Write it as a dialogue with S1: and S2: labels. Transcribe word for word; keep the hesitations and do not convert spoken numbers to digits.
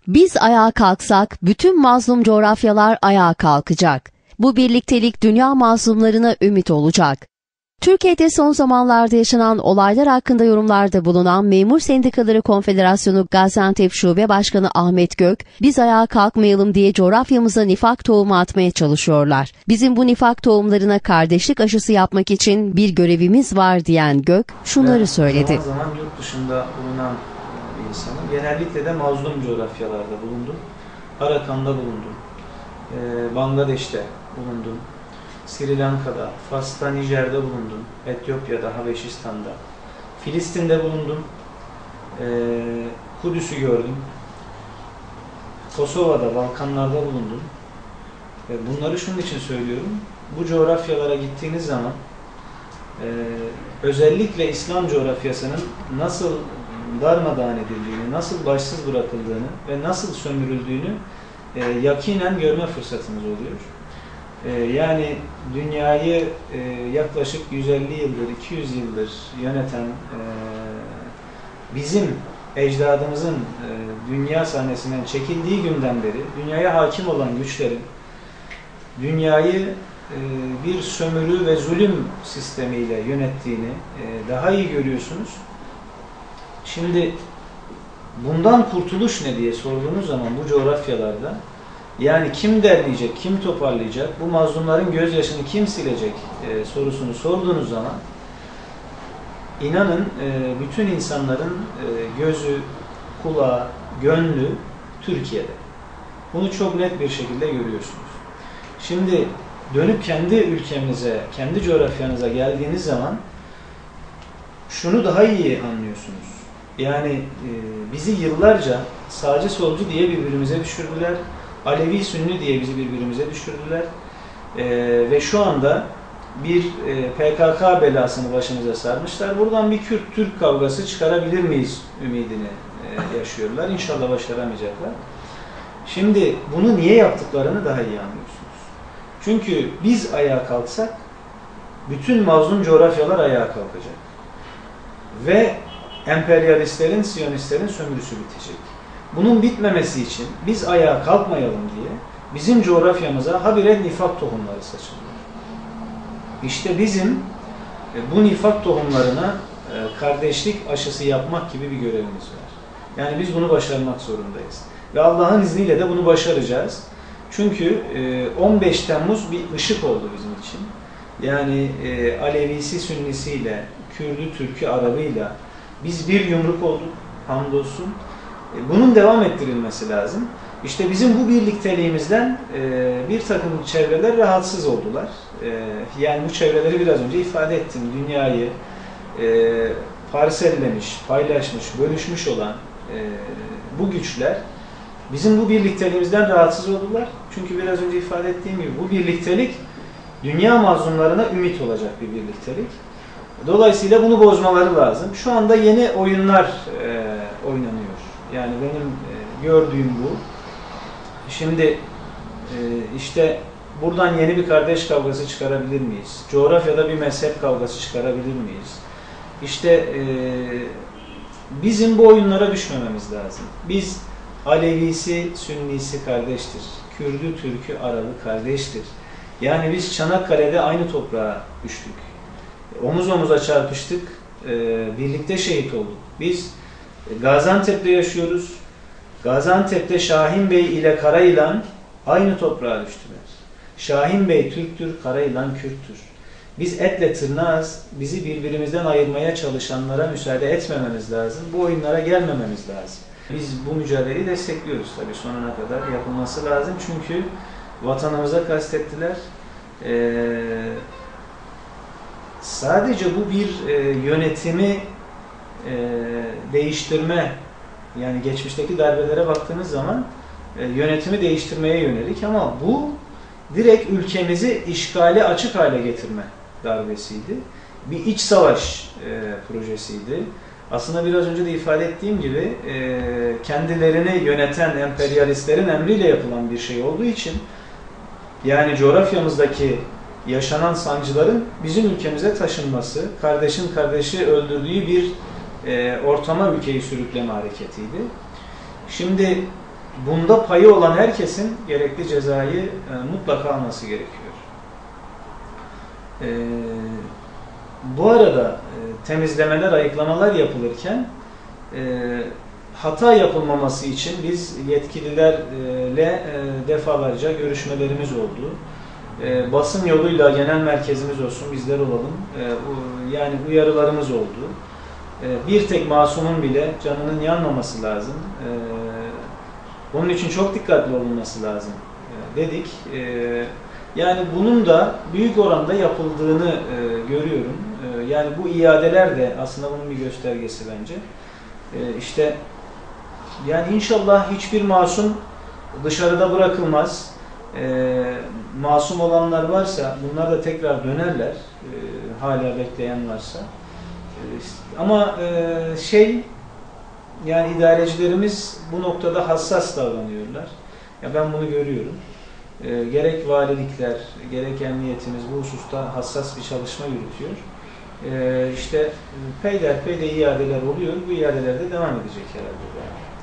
S1: Biz ayağa kalksak bütün mazlum coğrafyalar ayağa kalkacak. Bu birliktelik dünya mazlumlarına ümit olacak. Türkiye'de son zamanlarda yaşanan olaylar hakkında yorumlarda bulunan Memur Sendikaları Konfederasyonu Gaziantep Şube Başkanı Ahmet Gök, biz ayağa kalkmayalım diye coğrafyamıza nifak tohumu atmaya çalışıyorlar. Bizim bu nifak tohumlarına kardeşlik aşısı yapmak için bir görevimiz var diyen Gök şunları söyledi.
S2: Zaman zaman yurt dışında bulunan bir insanım. Genellikle de mazlum coğrafyalarda bulundum. Arakan'da bulundum. Ee, Bangladeş'te bulundum. Sri Lanka'da, Fas'ta, Nijer'de bulundum. Etiyopya'da, Habeşistan'da. Filistin'de bulundum. Ee, Kudüs'ü gördüm. Kosova'da, Balkanlar'da bulundum. Ve bunları şunun için söylüyorum. Bu coğrafyalara gittiğiniz zaman e, özellikle İslam coğrafyasının nasıl darmadağın edildiğini, nasıl başsız bırakıldığını ve nasıl sömürüldüğünü e, yakinen görme fırsatınız oluyor. Yani dünyayı yaklaşık yüz elli yıldır, iki yüz yıldır yöneten bizim ecdadımızın dünya sahnesinden çekildiği günden beri dünyaya hakim olan güçlerin dünyayı bir sömürü ve zulüm sistemiyle yönettiğini daha iyi görüyorsunuz. Şimdi bundan kurtuluş ne diye sorduğunuz zaman bu coğrafyalarda, yani kim derleyecek, kim toparlayacak, bu mazlumların gözyaşını kim silecek e, sorusunu sorduğunuz zaman inanın e, bütün insanların e, gözü, kulağı, gönlü Türkiye'de. Bunu çok net bir şekilde görüyorsunuz. Şimdi dönüp kendi ülkemize, kendi coğrafyanıza geldiğiniz zaman şunu daha iyi anlıyorsunuz. Yani e, bizi yıllarca sağcı solcu diye birbirimize düşürdüler. Alevi Sünni diye bizi birbirimize düşürdüler. Ee, ve şu anda bir e, P K K belasını başımıza sarmışlar. Buradan bir Kürt-Türk kavgası çıkarabilir miyiz ümidini e, yaşıyorlar. İnşallah başaramayacaklar. Şimdi bunu niye yaptıklarını daha iyi anlıyorsunuz. Çünkü biz ayağa kalksak bütün mazlum coğrafyalar ayağa kalkacak. Ve emperyalistlerin, siyonistlerin sömürüsü bitecek. Bunun bitmemesi için biz ayağa kalkmayalım diye bizim coğrafyamıza habire nifak tohumları saçılıyor. İşte bizim bu nifak tohumlarına kardeşlik aşısı yapmak gibi bir görevimiz var. Yani biz bunu başarmak zorundayız. Ve Allah'ın izniyle de bunu başaracağız. Çünkü on beş Temmuz bir ışık oldu bizim için. Yani Alevisi, Sünnisiyle, Kürdü, Türkü, Arabıyla biz bir yumruk olduk. Hamdolsun. Bunun devam ettirilmesi lazım. İşte bizim bu birlikteliğimizden e, bir takım çevreler rahatsız oldular. E, yani bu çevreleri biraz önce ifade ettim. Dünyayı e, parsellemiş, paylaşmış, bölüşmüş olan e, bu güçler bizim bu birlikteliğimizden rahatsız oldular. Çünkü biraz önce ifade ettiğim gibi bu birliktelik dünya mazlumlarına ümit olacak bir birliktelik. Dolayısıyla bunu bozmaları lazım. Şu anda yeni oyunlar e, oynanıyor. Yani benim e, gördüğüm bu. Şimdi e, işte buradan yeni bir kardeş kavgası çıkarabilir miyiz? Coğrafyada bir mezhep kavgası çıkarabilir miyiz? İşte e, bizim bu oyunlara düşmememiz lazım. Biz Alevisi, Sünnisi kardeştir. Kürdü, Türkü, Arabı kardeştir. Yani biz Çanakkale'de aynı toprağa düştük. Omuz omuza çarpıştık, e, birlikte şehit olduk. Biz Gaziantep'te yaşıyoruz. Gaziantep'te Şahin Bey ile Karayılan aynı toprağa düştüler. Şahin Bey Türktür, Karayılan Kürttür. Biz etle tırnağız. Bizi birbirimizden ayırmaya çalışanlara müsaade etmememiz lazım. Bu oyunlara gelmememiz lazım. Biz bu mücadeleyi destekliyoruz tabii, sonuna kadar yapılması lazım. Çünkü vatanımıza kastettiler. Ee, sadece bu bir e, yönetimi e, değiştirme, yani geçmişteki darbelere baktığınız zaman e, yönetimi değiştirmeye yönelik, ama bu direkt ülkemizi işgale açık hale getirme darbesiydi. Bir iç savaş e, projesiydi. Aslında biraz önce de ifade ettiğim gibi e, kendilerini yöneten emperyalistlerin emriyle yapılan bir şey olduğu için, yani coğrafyamızdaki yaşanan sancıların bizim ülkemize taşınması, kardeşin kardeşi öldürdüğü bir e, ortama ülkeyi sürükleme hareketiydi. Şimdi bunda payı olan herkesin gerekli cezayı e, mutlaka alması gerekiyor. E, bu arada e, temizlemeler, ayıklamalar yapılırken e, hata yapılmaması için biz yetkililerle e, defalarca görüşmelerimiz oldu. E, basın yoluyla genel merkezimiz olsun, bizler olalım. E, u, yani uyarılarımız oldu. E, bir tek masumun bile canının yanmaması lazım. E, onun için çok dikkatli olunması lazım e, dedik. E, yani bunun da büyük oranda yapıldığını e, görüyorum. E, yani bu iadeler de aslında bunun bir göstergesi bence. E, işte yani inşallah hiçbir masum dışarıda bırakılmaz. E, masum olanlar varsa bunlar da tekrar dönerler. E, hala bekleyen varsa. E, ama e, şey yani idarecilerimiz bu noktada hassas davranıyorlar. Ya ben bunu görüyorum. E, gerek valilikler, gerek emniyetimiz bu hususta hassas bir çalışma yürütüyor. E, işte peyderpey de iadeler oluyor. Bu iadeler de devam edecek herhalde.